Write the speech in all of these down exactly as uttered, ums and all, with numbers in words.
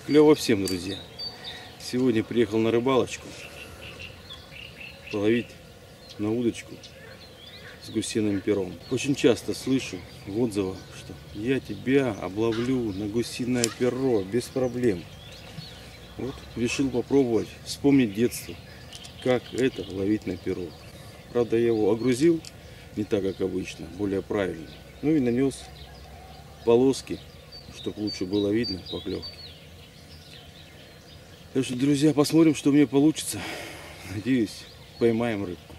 Клево всем, друзья. Сегодня приехал на рыбалочку половить на удочку с гусиным пером. Очень часто слышу в отзывах, что я тебя обловлю на гусиное перо без проблем. Вот решил попробовать вспомнить детство, как это ловить на перо. Правда, я его огрузил не так, как обычно, более правильно. Ну и нанес полоски, чтобы лучше было видно поклевки. Так что, друзья, посмотрим, что у меня получится. Надеюсь, поймаем рыбку.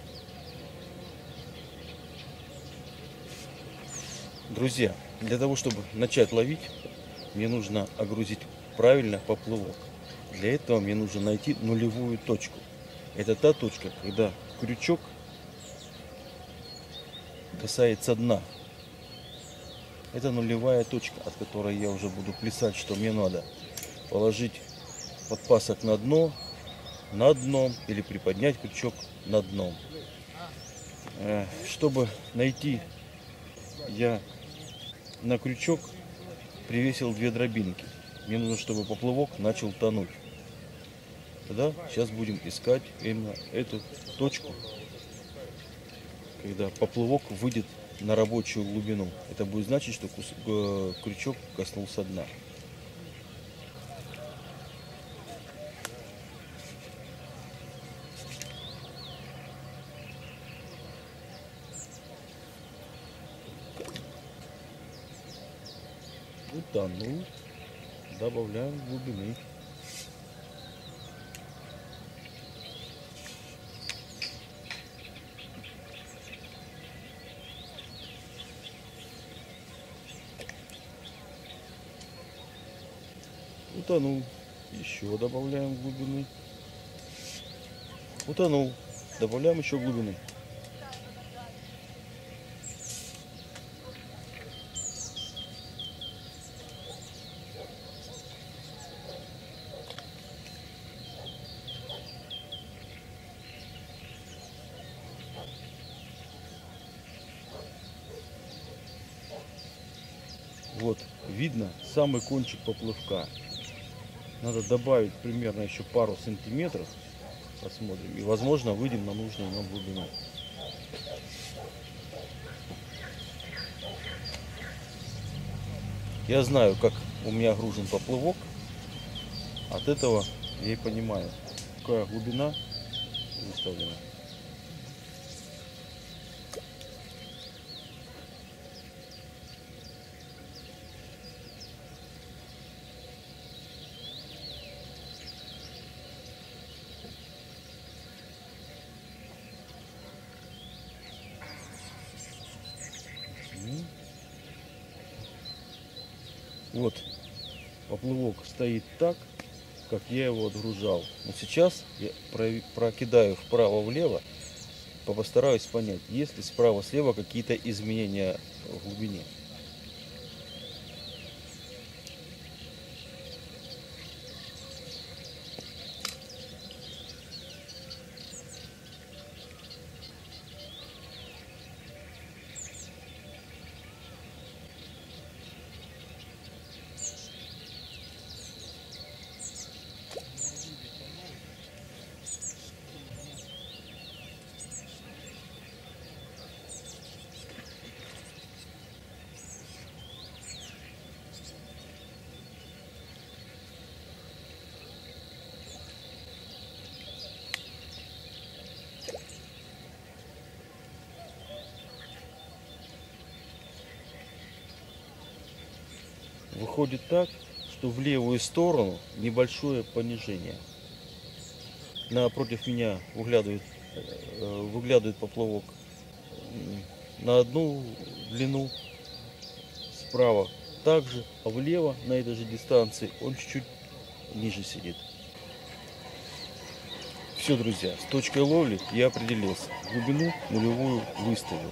Друзья, для того, чтобы начать ловить, мне нужно огрузить правильно поплавок. Для этого мне нужно найти нулевую точку. Это та точка, когда крючок касается дна. Это нулевая точка, от которой я уже буду плясать, что мне надо положить подпасок на дно, на дном, или приподнять крючок над дном. Чтобы найти, я на крючок привесил две дробинки. Мне нужно, чтобы поплавок начал тонуть. Тогда сейчас будем искать именно эту точку, когда поплавок выйдет на рабочую глубину. Это будет значить, что крючок коснулся дна. Утонул. Добавляем глубины. Утонул. Еще добавляем глубины. Утонул. Добавляем еще глубины. Вот, видно самый кончик поплавка. Надо добавить примерно еще пару сантиметров. Посмотрим. И, возможно, выйдем на нужную нам глубину. Я знаю, как у меня гружен поплавок. От этого я и понимаю, какая глубина выставлена. Вот, поплавок стоит так, как я его отгружал. Но сейчас я прокидаю вправо-влево, постараюсь понять, есть ли справа-слева какие-то изменения в глубине. Выходит так, что в левую сторону небольшое понижение. Напротив меня выглядывает, выглядывает поплавок на одну длину, справа также, а влево на этой же дистанции он чуть-чуть ниже сидит. Все, друзья, с точкой ловли я определился. Глубину нулевую выставил.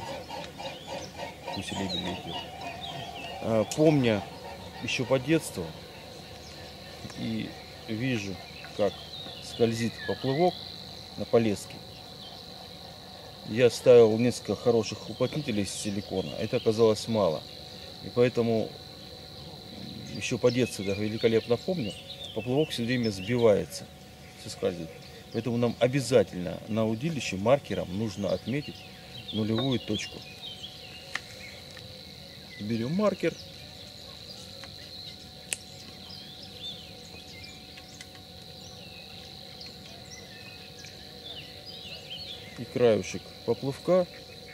Помня еще по детству и вижу, как скользит поплавок на полеске, я ставил несколько хороших уплотнителей из силикона. Это оказалось мало, и поэтому еще по детству даже великолепно помню, поплавок все время сбивается, соскальзывает. Поэтому нам обязательно на удилище маркером нужно отметить нулевую точку. Берем маркер. И краешек поплавка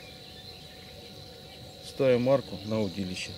ставим марку на удилище.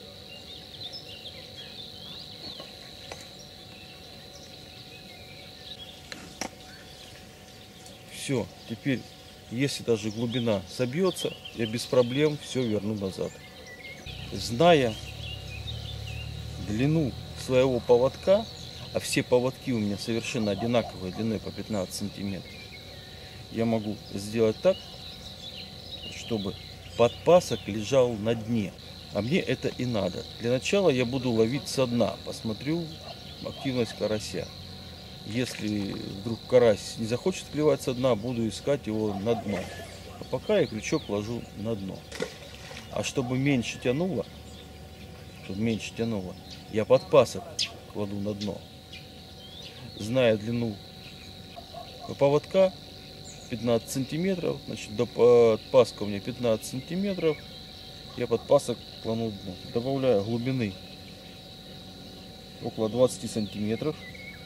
Все, теперь, если даже глубина собьется, я без проблем все верну назад. Зная длину своего поводка, а все поводки у меня совершенно одинаковой длиной по пятнадцать сантиметров, я могу сделать так, чтобы подпасок лежал на дне. А мне это и надо. Для начала я буду ловить со дна, посмотрю активность карася. Если вдруг карась не захочет клевать со дна, буду искать его на дно. А пока я крючок ложу на дно. А чтобы меньше тянуло, чтобы меньше тянуло, я подпасок кладу на дно. Зная длину поводка пятнадцать сантиметров, значит, до подпаска у меня пятнадцать сантиметров, я подпасок кладу на дно. Добавляю глубины около двадцати сантиметров.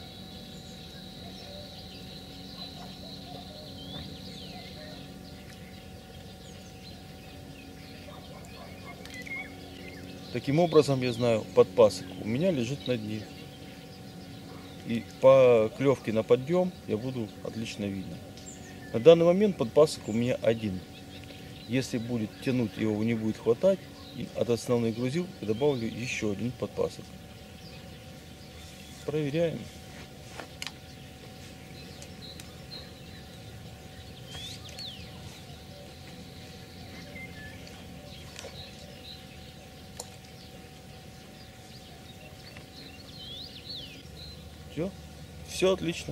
Таким образом, я знаю, подпасок у меня лежит на дне. И по клевке на подъем я буду отлично видно. На данный момент подпасок у меня один. Если будет тянуть, его не будет хватать, и от основной грузилки добавлю еще один подпасок. Проверяем. Все, все отлично.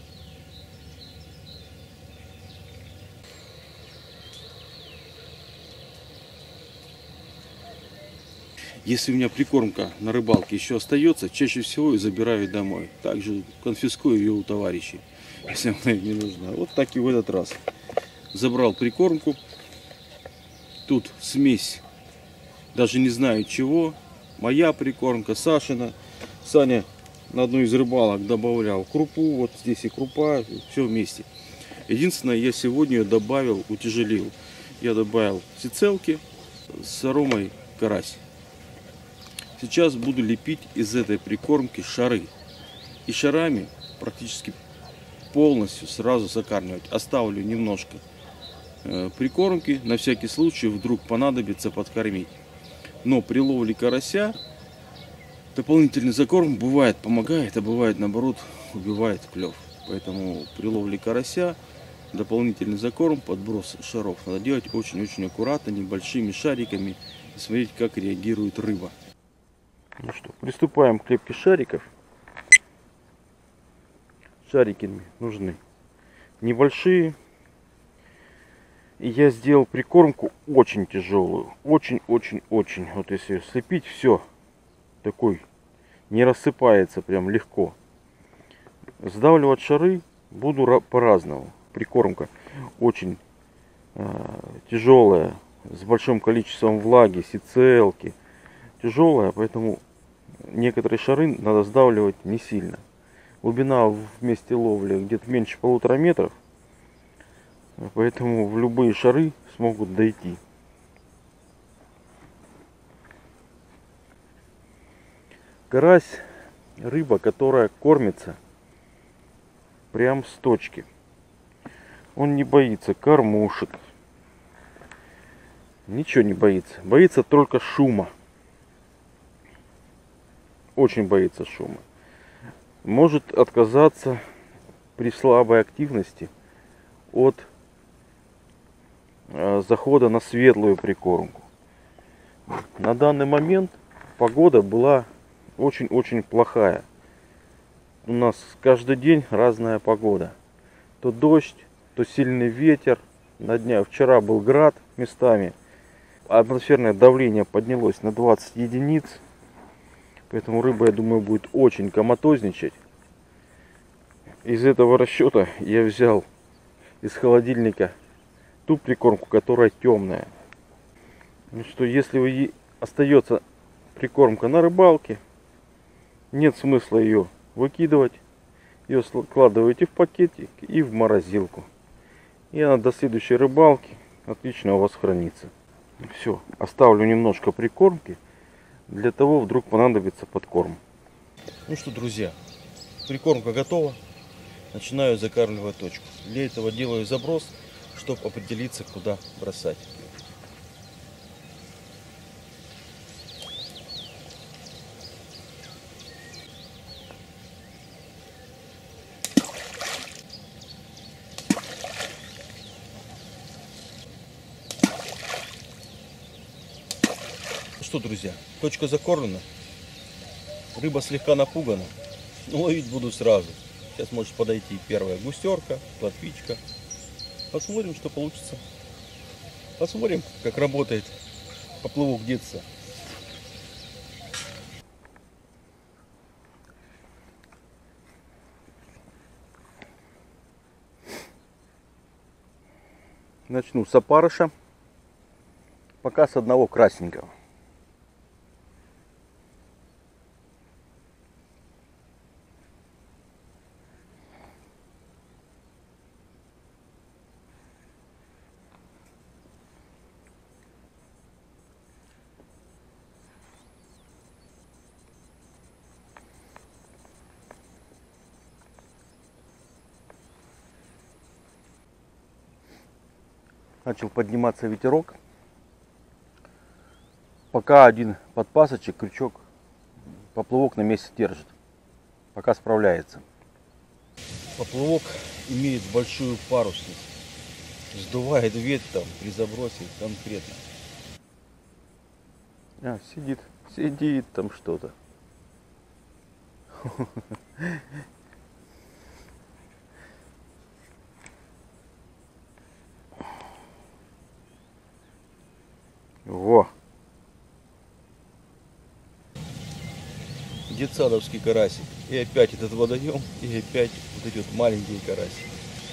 Если у меня прикормка на рыбалке еще остается, чаще всего я забираю домой. Также конфискую ее у товарищей, если она им не нужна. Вот так и в этот раз. Забрал прикормку. Тут смесь, даже не знаю чего. Моя прикормка, Сашина. Саня на одну из рыбалок добавлял крупу. Вот здесь и крупа, все вместе. Единственное, я сегодня добавил, утяжелил. Я добавил сицелки с аромой карась. Сейчас буду лепить из этой прикормки шары. И шарами практически полностью сразу закармливать. Оставлю немножко э, прикормки. На всякий случай вдруг понадобится подкормить. Но при ловле карася дополнительный закорм бывает помогает, а бывает наоборот убивает клев. Поэтому при ловле карася дополнительный закорм, подброс шаров надо делать очень-очень аккуратно, небольшими шариками. И смотреть, как реагирует рыба. Ну что, приступаем к лепке шариков. Шарики нужны небольшие. И я сделал прикормку очень тяжелую. Очень-очень-очень. Вот если слепить, все такой не рассыпается прям легко. Сдавливать шары буду по-разному. Прикормка очень э, тяжелая, с большим количеством влаги, сицелки. Тяжелая, поэтому некоторые шары надо сдавливать не сильно. Глубина в месте ловли где-то меньше полутора метров, поэтому в любые шары смогут дойти. Карась — рыба, которая кормится прям с точки. Он не боится кормушек, ничего не боится. Боится только шума. Очень боится шума. Может отказаться при слабой активности от э, захода на светлую прикормку. На данный момент погода была очень-очень плохая. У нас каждый день разная погода. То дождь, то сильный ветер. На днях вчера был град местами. Атмосферное давление поднялось на двадцать единиц. Поэтому рыба, я думаю, будет очень коматозничать. Из этого расчета я взял из холодильника ту прикормку, которая темная. Ну что, если вы остается прикормка на рыбалке, нет смысла ее выкидывать. Ее складываете в пакетик и в морозилку. И она до следующей рыбалки отлично у вас хранится. Все, оставлю немножко прикормки. Для того вдруг понадобится подкорм. Ну что, друзья, прикормка готова. Начинаю закармливать точку. Для этого делаю заброс, чтобы определиться, куда бросать. Что, друзья, точка закормлена. Рыба слегка напугана, но ловить буду сразу. Сейчас может подойти первая густерка, плотвичка. Посмотрим, что получится. Посмотрим, как работает поплавок детства. Начну с опарыша. Пока с одного красненького. Начал подниматься ветерок. Пока один подпасочек, крючок, поплавок на месте держит. Пока справляется. Поплавок имеет большую парусность. Сдувает ветер при забросе конкретно. А, сидит, сидит там что-то. Во! Детсадовский карасик. И опять этот водоем, и опять вот эти вот маленькие карасики.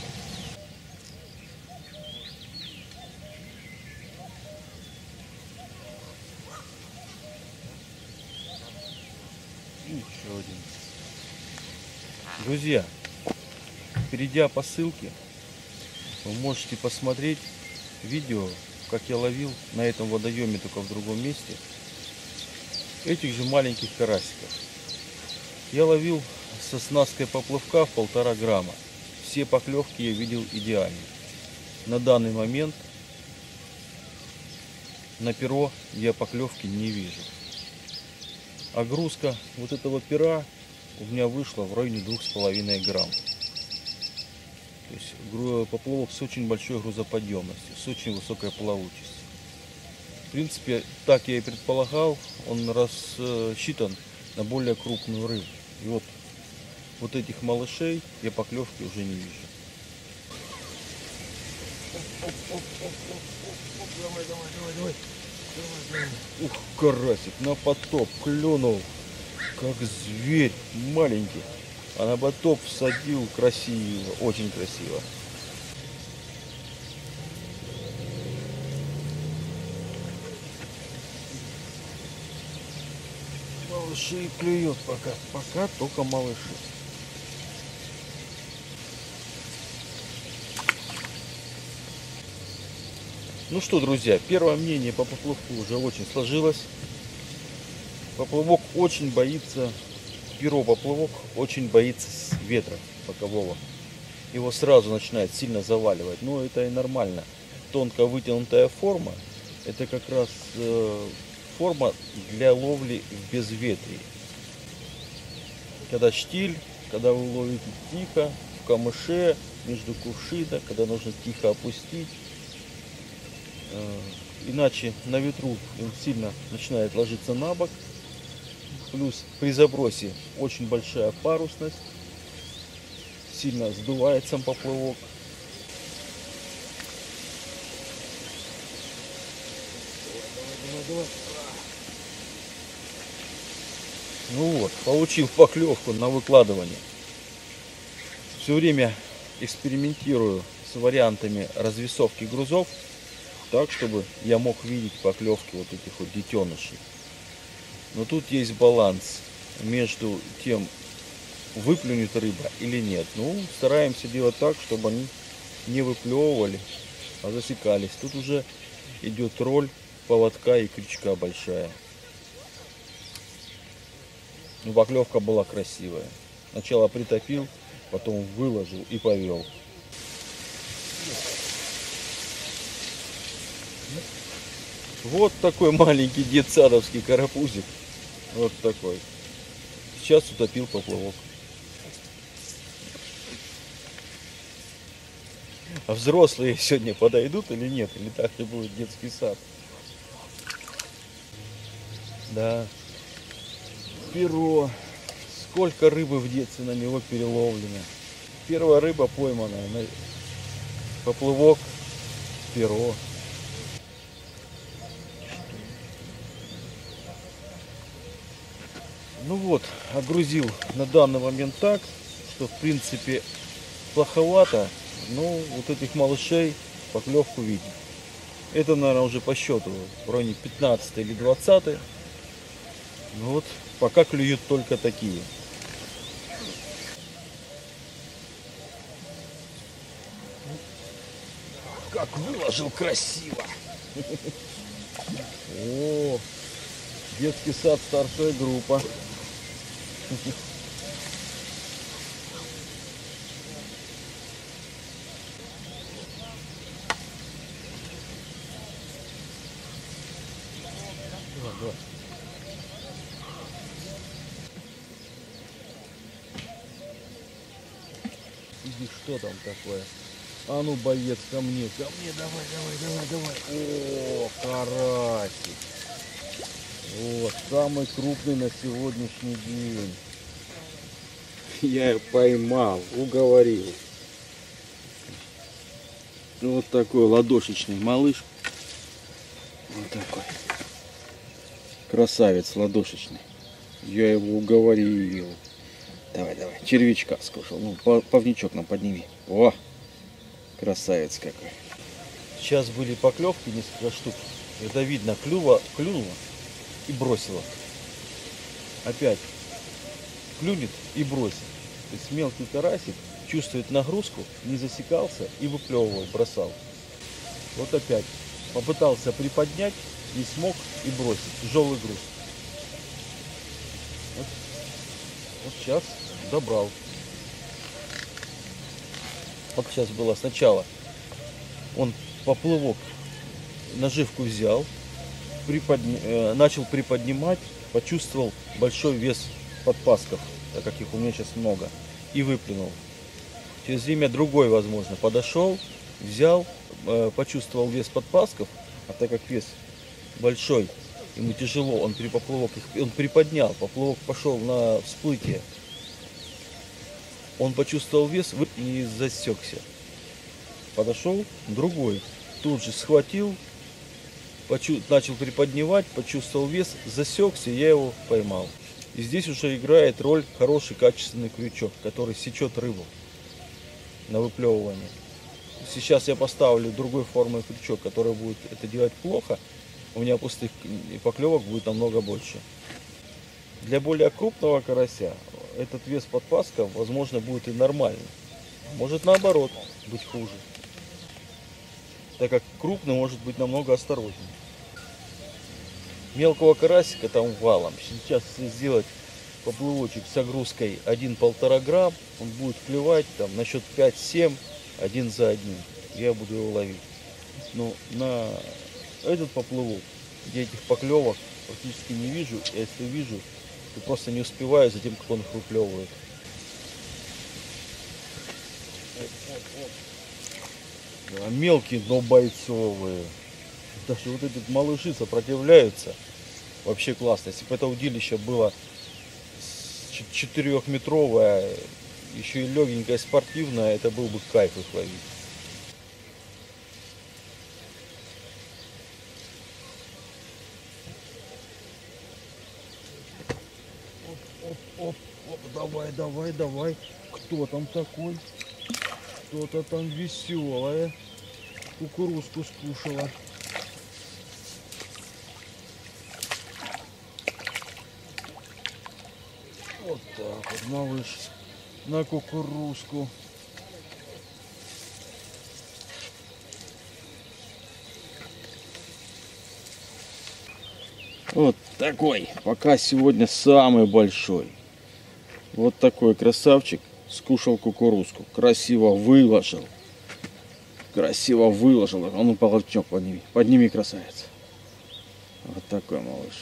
И еще один. Друзья, перейдя по ссылке, вы можете посмотреть видео, как я ловил на этом водоеме, только в другом месте, этих же маленьких карасиков. Я ловил со снасткой поплавка в полтора грамма. Все поклевки я видел идеально. На данный момент на перо я поклевки не вижу. Огрузка вот этого пера у меня вышла в районе двух с половиной грамм. То есть поплавок с очень большой грузоподъемностью, с очень высокой плавучестью. В принципе, так я и предполагал, он рассчитан на более крупную рыбу. И вот, вот этих малышей я поклевки уже не вижу. Давай, давай, давай, давай. Давай, давай. Ух, карасик на потоп клюнул, как зверь маленький. А на потоп всадил красиво, очень красиво. Малыши клюет пока, пока только малыши. Ну что, друзья, первое мнение по поплавку уже очень сложилось. Поплавок очень боится, перо поплавок очень боится ветра бокового. Его сразу начинает сильно заваливать, но это и нормально. Тонко вытянутая форма, это как раз э, форма для ловли в безветрии. Когда штиль, когда вы ловите тихо, в камыше, между кувшина, когда нужно тихо опустить. Э, иначе на ветру он сильно начинает ложиться на бок. Плюс при забросе очень большая парусность. Сильно сдувает сам поплавок. Давай, давай, давай. Ну вот, получил поклевку на выкладывание. Все время экспериментирую с вариантами развесовки грузов, так, чтобы я мог видеть поклевки вот этих вот детенышей. Но тут есть баланс между тем, выплюнет рыба или нет. Ну, стараемся делать так, чтобы они не выплевывали, а засекались. Тут уже идет роль поводка и крючка большая. Ну, поклевка была красивая. Сначала притопил, потом выложил и повел. Вот такой маленький детсадовский карапузик. Вот такой. Сейчас утопил поплавок. А взрослые сегодня подойдут или нет? Или так и будет детский сад? Да. Перо. Сколько рыбы в детстве на него переловлено. Первая рыба пойманная. Поплавок, перо. Ну вот, огрузил на данный момент так, что в принципе плоховато. Ну, вот этих малышей поклевку видим. Это, наверное, уже по счету в районе пятнадцатый или двадцатый. Ну вот, пока клюют только такие. Как выложил красиво! О, детский сад, старшая группа. Иди, что там такое? А ну, боец, ко мне, ко мне, давай, давай, давай, давай. О, карасик. Вот, самый крупный на сегодняшний день. Я его поймал, уговорил. Вот такой ладошечный малыш. Вот такой. Красавец ладошечный. Я его уговорил. Давай, давай, червячка скушал. Ну, плавничок нам подними. О, красавец какой. Сейчас были поклевки, несколько штук. Это видно, клюва, клюнула и бросила. Опять клюнет и бросит. То есть мелкий карасик чувствует нагрузку, не засекался и выплевывал, бросал. Вот опять попытался приподнять, не смог и бросить. Тяжелый груз. Вот, вот сейчас добрал. Как сейчас было сначала. Он поплавок, наживку взял, приподня... э, начал приподнимать, почувствовал большой вес подпасков, так как их у меня сейчас много, и выплюнул. Через время другой, возможно, подошел, взял, э, почувствовал вес подпасков, а так как вес большой, ему тяжело, он при поплавок их, он приподнял, поплавок пошел на всплытие. Он почувствовал вес и засекся. Подошел другой, тут же схватил, почу... начал приподнимать, почувствовал вес, засекся, я его поймал. И здесь уже играет роль хороший качественный крючок, который сечет рыбу на выплевывание. Сейчас я поставлю другой формы крючок, который будет это делать плохо, у меня пустых поклевок будет намного больше. Для более крупного карася этот вес подпаска, возможно, будет и нормальный. Может, наоборот, быть хуже. Так как крупный может быть намного осторожнее. Мелкого карасика там валом. Сейчас, если сделать поплывочек с огрузкой один-полтора грамм, он будет клевать там на счет пять-семь, один за одним. Я буду его ловить. Но на этот поплывок, где этих поклевок практически не вижу, а если вижу, то просто не успеваю за тем, как он их выплевывает. Да, мелкие, но бойцовые. Даже вот эти малыши сопротивляются. Вообще классно. Если бы это удилище было четырехметровое, еще и легенькое, спортивное, это был бы кайф их ловить. Оп, оп, давай, давай, давай. Кто там такой? Кто-то там веселое. Кукурузку скушала. Вот так вот, малыш, на кукурузку. Вот такой, пока сегодня самый большой. Вот такой красавчик скушал кукурузку. Красиво выложил. Красиво выложил. А ну, полотнек подними. Подними, красавец. Вот такой малыш.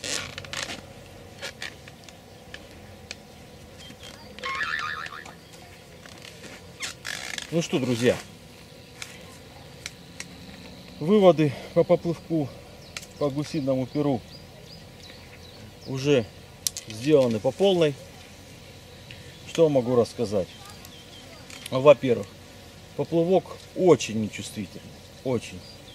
Ну что, друзья. Выводы по поплывку по гусиному перу уже сделаны по полной. Что могу рассказать? Во-первых, поплавок очень нечувствительный, очень.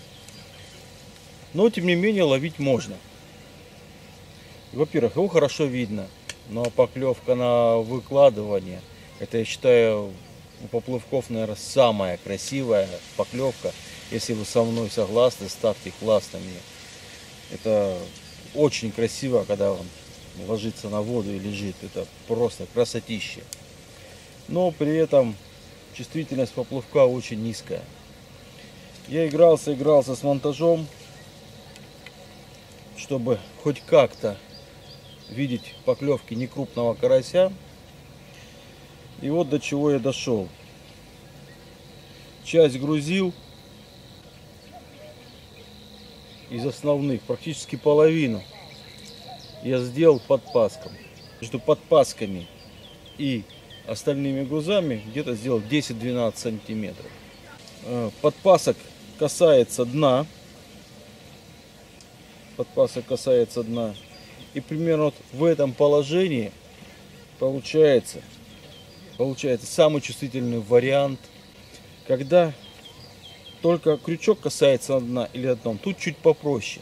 Но тем не менее ловить можно. Во-первых, его хорошо видно, но поклевка на выкладывание, это, я считаю, у поплавков, наверное, самая красивая поклевка. Если вы со мной согласны, ставьте класс на меня. Это очень красиво, когда он ложится на воду и лежит. Это просто красотища. Но при этом чувствительность поплавка очень низкая. Я игрался, игрался с монтажом, чтобы хоть как-то видеть поклевки некрупного карася. И вот до чего я дошел. Часть грузил. Из основных, практически половину, я сделал подпаском. Между подпасками и остальными грузами где-то сделал десять-двенадцать сантиметров. Подпасок касается дна. Подпасок касается дна. И примерно вот в этом положении получается, получается самый чувствительный вариант, когда только крючок касается дна или дном. Тут чуть попроще.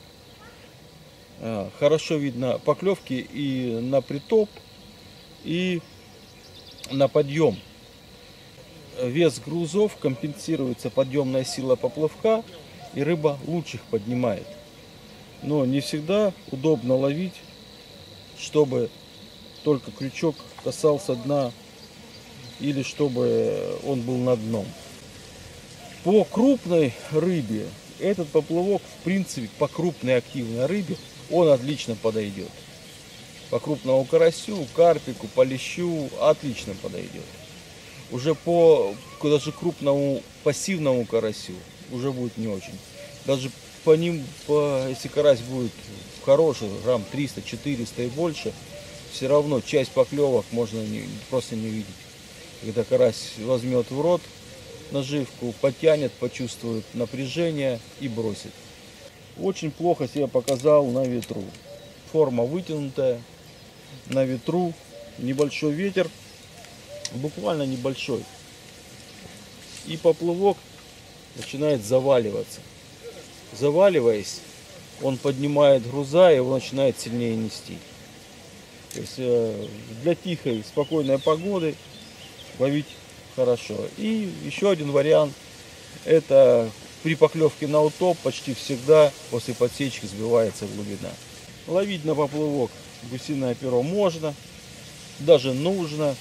Хорошо видно поклевки и на притоп, и на подъем. Вес грузов компенсируется подъемная сила поплавка, и рыба лучше их поднимает. Но не всегда удобно ловить, чтобы только крючок касался дна или чтобы он был над дном. По крупной рыбе этот поплавок, в принципе, по крупной активной рыбе он отлично подойдет. По крупному карасю, карпику, по лещу отлично подойдет. Уже по даже крупному пассивному карасю уже будет не очень. Даже по ним, по, если карась будет хороший, грамм триста-четыреста и больше, все равно часть поклевок можно не, просто не видеть. Когда карась возьмет в рот наживку, потянет, почувствует напряжение и бросит. Очень плохо себя показал на ветру. Форма вытянутая, на ветру, небольшой ветер, буквально небольшой. И поплавок начинает заваливаться. Заваливаясь, он поднимает груза, и его начинает сильнее нести. То есть для тихой, спокойной погоды ловить хорошо. И еще один вариант, это при поклевке на утоп почти всегда после подсечки сбивается глубина. Ловить на поплавок гусиное перо можно, даже нужно,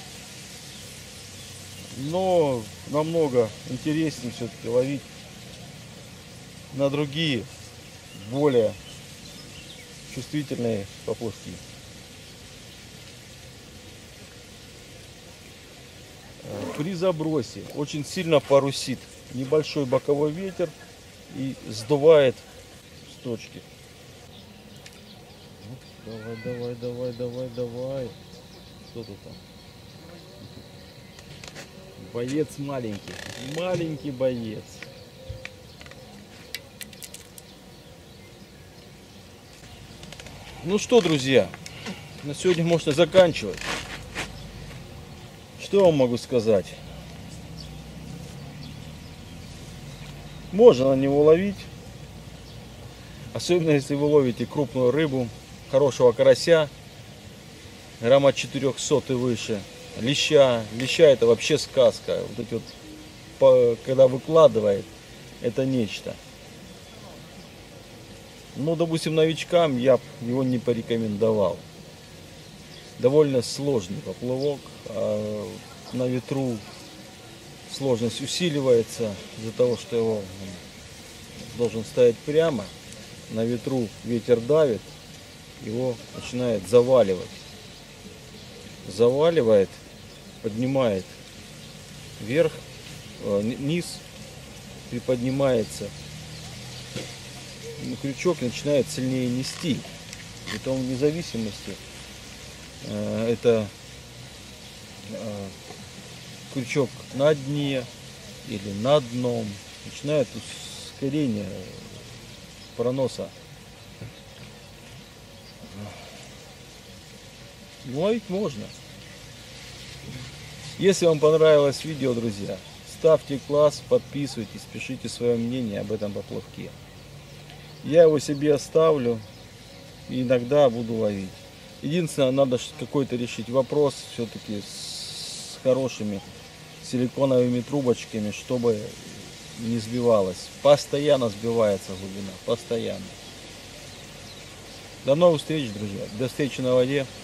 но намного интереснее все-таки ловить на другие, более чувствительные поплавки. При забросе очень сильно парусит, небольшой боковой ветер и сдувает с точки. Давай, давай, давай, давай, давай. Что тут там? Боец маленький, маленький боец. Ну что, друзья, на сегодня можно заканчивать. Что я вам могу сказать? Можно на него ловить, особенно если вы ловите крупную рыбу, хорошего карася. грамма четырехсот и выше. Леща, леща это вообще сказка. Вот эти вот, по, когда выкладывает, это нечто. Ну, допустим, новичкам я его не порекомендовал. Довольно сложный поплавок, а на ветру сложность усиливается из-за того, что его должен стоять прямо. На ветру ветер давит, его начинает заваливать. Заваливает, поднимает вверх, низ, приподнимается. Крючок начинает сильнее нести. Притом вне зависимости это крючок на дне или над дном, начинает ускорение проноса. Ловить можно. Если вам понравилось видео, друзья, ставьте класс, подписывайтесь, пишите свое мнение об этом поплавке. Я его себе оставлю и иногда буду ловить. Единственное, надо какой-то решить вопрос все-таки с хорошими силиконовыми трубочками, чтобы не сбивалось. Постоянно сбивается глубина, постоянно. До новых встреч, друзья. До встречи на воде.